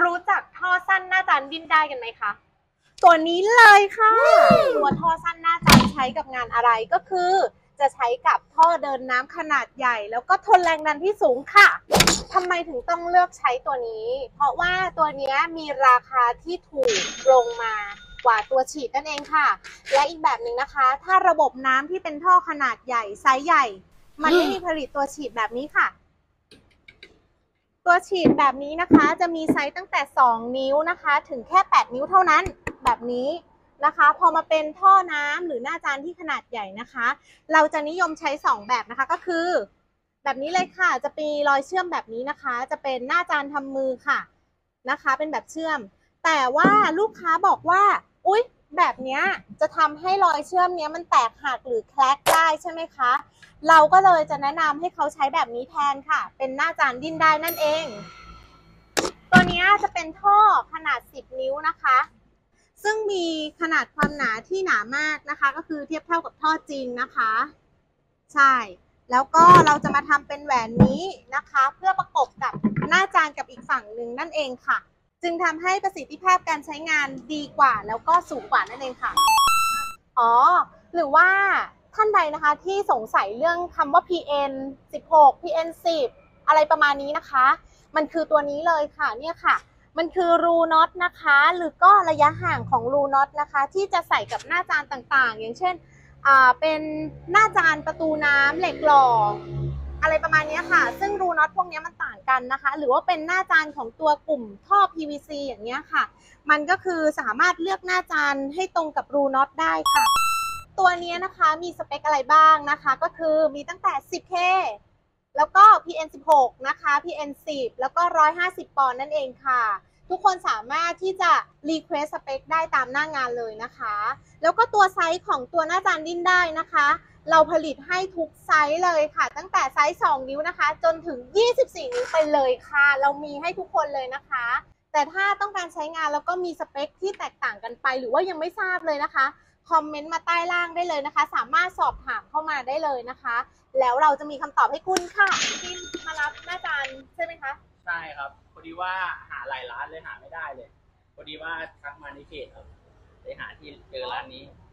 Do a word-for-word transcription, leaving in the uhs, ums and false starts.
รู้จักท่อสั้นหน้าจานดิ้นได้กันไหมคะตัวนี้เลยค่ะตัวท่อสั้นหน้าจานใช้กับงานอะไรก็คือจะใช้กับท่อเดินน้ำขนาดใหญ่แล้วก็ทนแรงดันที่สูงค่ะทำไมถึงต้องเลือกใช้ตัวนี้เพราะว่าตัวนี้มีราคาที่ถูกลงมากว่าตัวฉีดนั่นเองค่ะและอีกแบบหนึ่งนะคะถ้าระบบน้ำที่เป็นท่อขนาดใหญ่ไซส์ใหญ่มันไม่มีผลิตตัวฉีดแบบนี้ค่ะตัวฉีดแบบนี้นะคะจะมีไซส์ตั้งแต่สองนิ้วนะคะถึงแค่แปดนิ้วเท่านั้นแบบนี้นะคะพอมาเป็นท่อน้ำหรือหน้าจานที่ขนาดใหญ่นะคะเราจะนิยมใช้สองแบบนะคะก็คือแบบนี้เลยค่ะจะมีรอยเชื่อมแบบนี้นะคะจะเป็นหน้าจานทำมือค่ะนะคะเป็นแบบเชื่อมแต่ว่าลูกค้าบอกว่าอุ๊ยแบบนี้จะทำให้รอยเชื่อมเนี้ยมันแตกหักหรือแคลกได้ใช่ไหมคะเราก็เลยจะแนะนำให้เขาใช้แบบนี้แทนค่ะเป็นหน้าจานดิ้นได้นั่นเองตัวนี้จะเป็นท่อขนาดสิบนิ้วนะคะซึ่งมีขนาดความหนาที่หนามากนะคะก็คือเทียบเท่ากับท่อจริงนะคะใช่แล้วก็เราจะมาทำเป็นแหวนนี้นะคะเพื่อประกบกับหน้าจานกับอีกฝั่งหนึ่งนั่นเองค่ะจึงทำให้ประสิทธิภาพการใช้งานดีกว่าแล้วก็สูงกว่านั่นเองค่ะอ๋อหรือว่าท่านใดนะคะที่สงสัยเรื่องคำว่า พี เอ็น สิบหก พี เอ็น สิบ อะไรประมาณนี้นะคะมันคือตัวนี้เลยค่ะเนี่ยค่ะมันคือรูน็อตนะคะหรือก็ระยะห่างของรูน็อตนะคะที่จะใส่กับหน้าจานต่างๆอย่างเช่นอ่าเป็นหน้าจานประตูน้ำเหล็กหล่ออะไรประมาณนี้ค่ะซึ่งรูน็อตพวกนี้มันต่างกันนะคะหรือว่าเป็นหน้าจานของตัวกลุ่มท่อ พี วี ซี อย่างเงี้ยค่ะมันก็คือสามารถเลือกหน้าจานให้ตรงกับรูน็อตได้ค่ะตัวนี้นะคะมีสเปคอะไรบ้างนะคะก็คือมีตั้งแต่ สิบเค แล้วก็ พี เอ็น สิบหก นะคะ พี เอ็น สิบ แล้วก็หนึ่งร้อยห้าสิบปอนด์นั่นเองค่ะทุกคนสามารถที่จะ request สเปคได้ตามหน้างานเลยนะคะแล้วก็ตัวไซส์ของตัวหน้าจานดิ้นได้นะคะเราผลิตให้ทุกไซส์เลยค่ะตั้งแต่ไซส์สองนิ้วนะคะจนถึงยี่สิบสี่นิ้วไปเลยค่ะเรามีให้ทุกคนเลยนะคะแต่ถ้าต้องการใช้งานแล้วก็มีสเปคที่แตกต่างกันไปหรือว่ายังไม่ทราบเลยนะคะคอมเมนต์มาใต้ล่างได้เลยนะคะสามารถสอบถามเข้ามาได้เลยนะคะแล้วเราจะมีคำตอบให้คุณค่ะที่มารับหน้าจานใช่ไหมคะใช่ครับพอดีว่าหาหลายร้านเลยหาไม่ได้เลยพอดีว่าทักมาในเพจครับเลยหาที่เจอร้านนี้